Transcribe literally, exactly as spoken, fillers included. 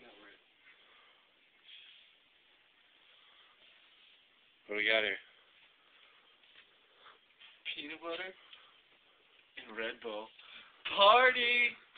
What do we got here? Peanut butter and Red Bull. Party!